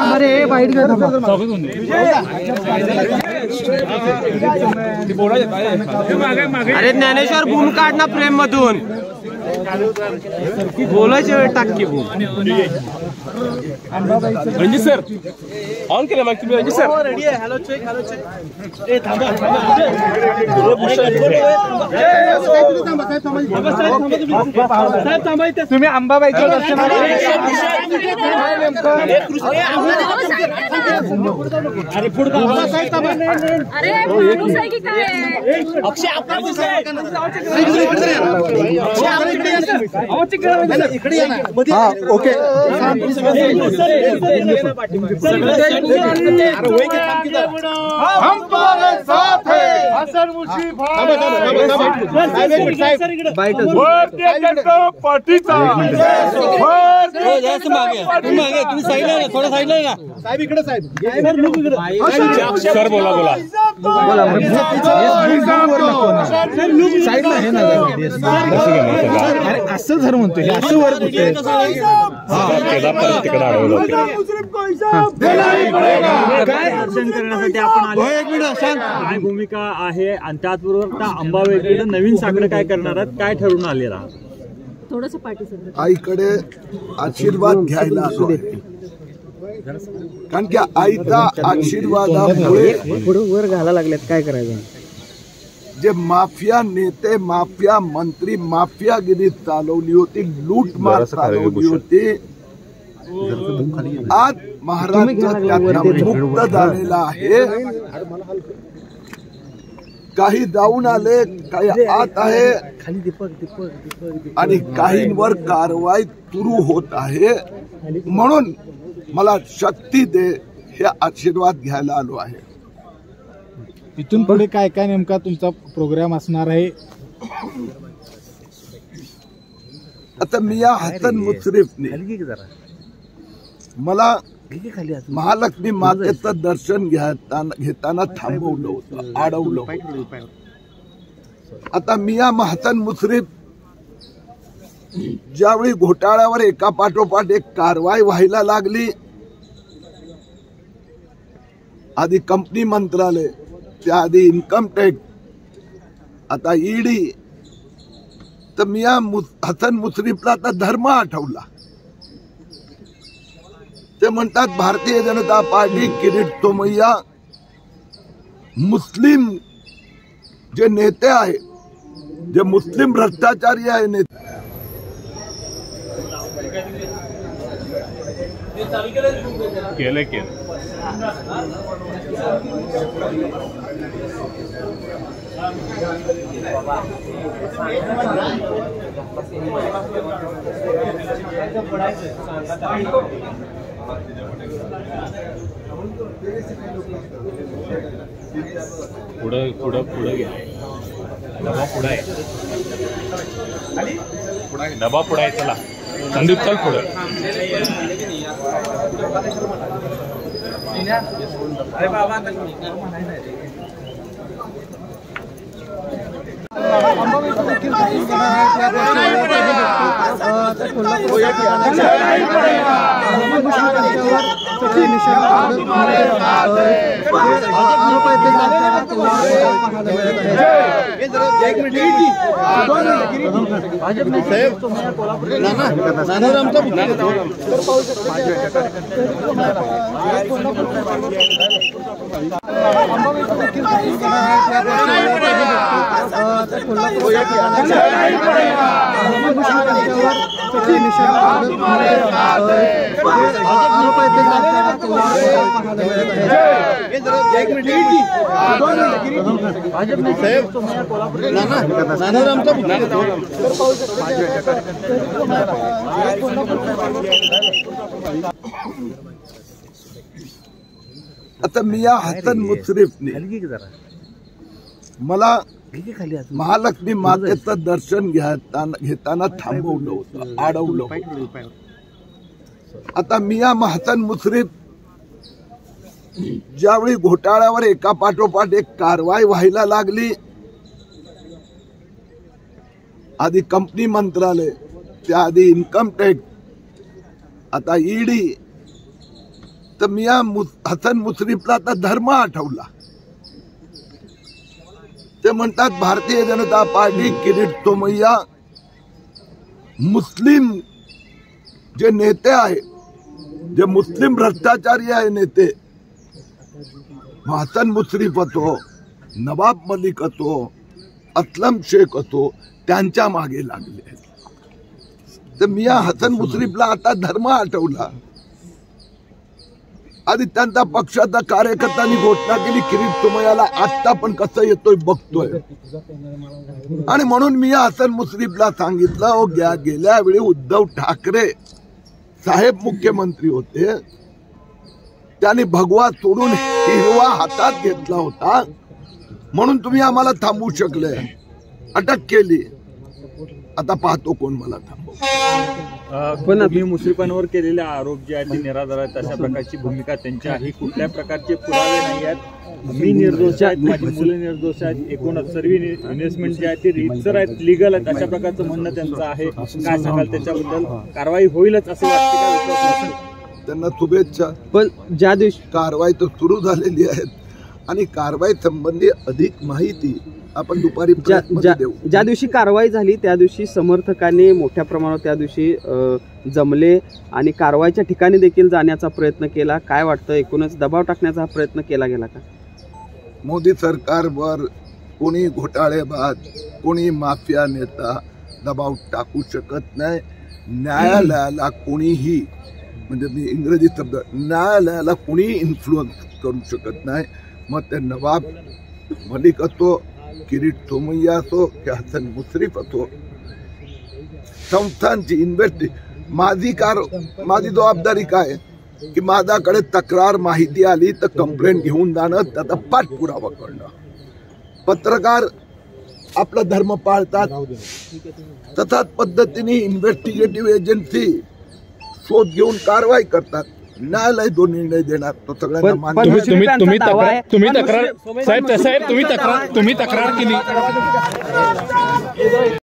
अरे ज्ञानेश्वर बूम काढ ना फ्रेम मधून बोलायच्या वेळ टाकी बूम रणजित सर ऑन केलं माहिती तुम्ही रणजित सर रेडी आहे हॅलो चेक ए थांबा तुम्ही अंबाबाईच्या दर्शनाला अरे पुढे माणूस आहे की काय अक्षय ओके हम तुम्हारे साथ हैं हसन मुशीफ पार्टीचा तुम्ही साईडला आहे थोडं साईडला आहे का साहेब इकडे साहेब सर बोला बोला साईडला आहे ना अरे असं जर म्हणतो हे असं वर तिकडे अडवलं दर्शन करण्यासाठी आपण आलो काय भूमिका आहे आणि त्याचबरोबर त्या अंबाबाईकडे नवीन साकडं काय करणार आहात काय ठरवून आलेला थोडंसं पाठी आईकडे आशीर्वाद घ्यायला आलो आहे. कारण की आईचा आशीर्वादामुळे वर घाला लागल्यात काय करायचं जे माफिया नेते माफिया मंत्री माफियागिरी चालवली होती लूटमार चालवली होती आज महाराष्ट्र त्यातनं मुक्त झालेला आहे. काही जाऊन आले काही आत आहे आणि काहींवर कारवाई सुरू होत आहे. म्हणून मला शक्ती दे हे आशीर्वाद घ्यायला आलो आहे. इथून पुढे काय काय नेमका तुमचा प्रोग्राम असणार आहे? आता मियां हसन मुश्रीफने मला महालक्ष्मी मातेचं दर्शन घेताना थांबवलं होतं अडवलं होतं. आता मियां हसन मुश्रीफ ज्यावेळी घोटाळ्यावर एका पाठोपाठ एक कारवाई व्हायला लागली आधी कंपनी मंत्रालय त्याआधी इन्कम टॅक्स आता ईडी तर मियां हसन मुश्रीफला आता धर्म आठवला. ते म्हणतात भारतीय जनता पार्टी किरीट सोमय्या मुस्लिम जे नेते आहेत जे मुस्लिम भ्रष्टाचारी आहे नेते केलं पुढं पुढं पुढं घ्या डबा पुढं आहे डबा पुढं आहे चला संदीप चल पुढं अरे बाबा आता मियां हसन मुश्रीफने मला महालक्ष्मी मातेचं दर्शन घेताना थांबवलं होतं अडवलं होतं. आता मियां हसन मुश्रीफ ज्यावेळी घोटाळ्यावर एका पाठोपाठ एक कारवाई व्हायला लागली आधी कंपनी मंत्रालय त्याआधी इन्कम टॅक्स आता ईडी तर मिया हसन मुश्रीफला आता धर्म आठवला. ते म्हणतात भारतीय जनता पार्टी किरीट सोमय्या मुस्लिम जे नेते आहे, जे मुस्लिम भ्रष्टाचारी आहे नेते, हसन मुश्रीफ असो, नवाब मलिक असो, असलम शेख असो, त्यांच्या मागे लागले. तर मिया हसन मुश्रीफला आता धर्म आठवला. आधी त्यांचा पक्षाचा कार्यकर्त्यांनी घोषणा केली किरीट सोमय्याला आता पण कसं येतोय बघतोय. आणि म्हणून मी हसन मुश्रीफला सांगितलं, गेल्या वेळी उद्धव ठाकरे साहेब मुख्यमंत्री होते, त्यांनी भगवा सोडून हिरवा हातात घेतला होता, म्हणून तुम्ही आम्हाला थांबवू शकले, अटक केली. आता पाहतो कोण मला थांबव. पण मी मुश्रीफांवर केलेले आरोप जे आहेत ते निराधार आहेत, अशा प्रकारची भूमिका त्यांची आहे. कुठल्या प्रकारचे पुरावे नाही आहेत. मी निर्दोष आहेत, माझी मुलं निर्दोष आहेत, एकूणच सर्व इन्व्हेस्टमेंट जे आहे ते रीतसर आहेत, लिगल आहेत, अशा प्रकारचं म्हणणं त्यांचं आहे. काय सांगाल त्याच्याबद्दल? कारवाई होईलच असं वाटतं का? त्यांना शुभेच्छा. पण ज्या दिवशी कारवाई तर सुरू झालेली आहे आणि कारवाई संबंधी अधिक माहिती आपण दुपारी देऊ. ज्या दिवशी कारवाई झाली त्या दिवशी समर्थकांनी मोठ्या प्रमाणावर त्या दिवशी जमले आणि कारवाईच्या ठिकाणी देखील जाण्याचा प्रयत्न केला. काय वाटतं, एकूणच दबाव टाकण्याचा हा प्रयत्न केला गेला का? मोदी सरकारवर कोणी घोटाळेबाज, कोणी माफिया नेता दबाव टाकू शकत नाही. न्यायालयाला कोणीही, म्हणजे मी इंग्रजी शब्द, न्यायालयाला कोणीही इन्फ्लुअन्स करू शकत नाही. मग ते नवाब मलिक असो, किरीट सोमय्या असो की हसन मुश्रीफ असो, संस्थांची माझी जबाबदारी काय की माझ्याकडे तक्रार माहिती आली तर कंप्लेंट घेऊन जाणं, त्याचा पाठपुरावा करणं. पत्रकार आपला धर्म पाळतात, तसाच पद्धतीने इन्व्हेस्टिगेटिव्ह एजन्सी शोध घेऊन कारवाई करतात. न्यायालय जो निर्णय देणार तो सगळ्यांना मान्य. तुम्ही तक्रार साहेब तुम्ही तक्रार केली.